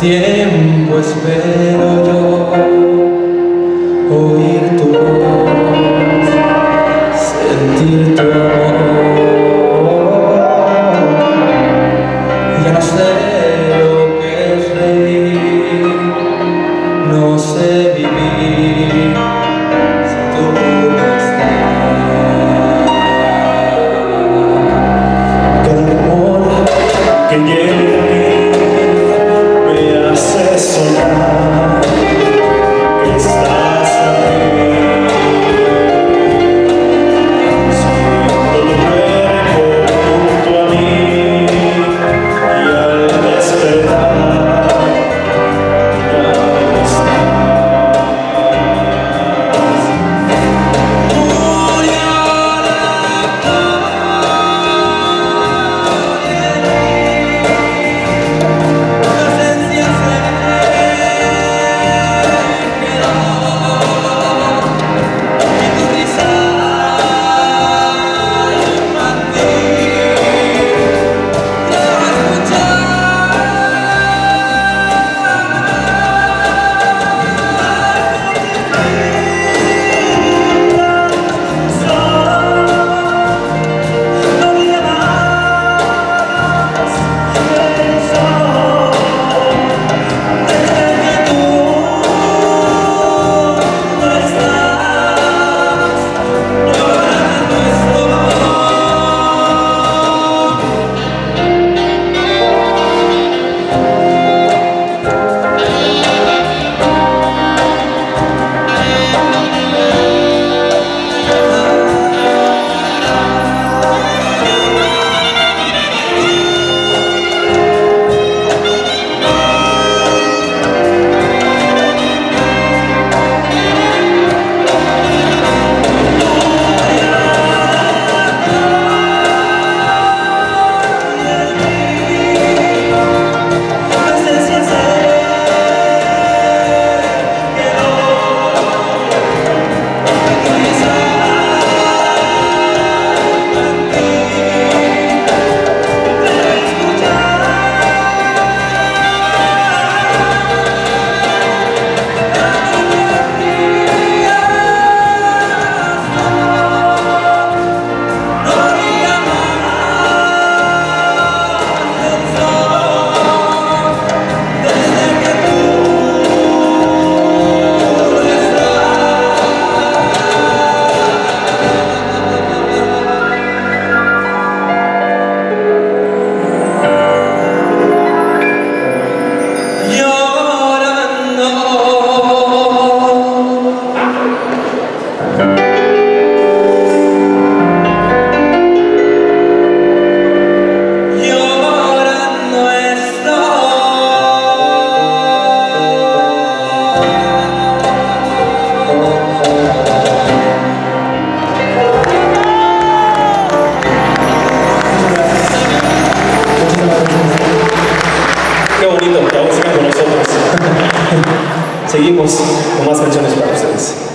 tiempo espero yo oír tu voz, sentir tu amor. Ya no sé lo que es reír, no sé vivir si tú no estás. Cada amor que llega soñar que estás aquí, siento tu cuerpo junto a mí, y al despertar ya no estás. Qué bonito, que aún sigan con nosotros. Seguimos con más canciones para ustedes.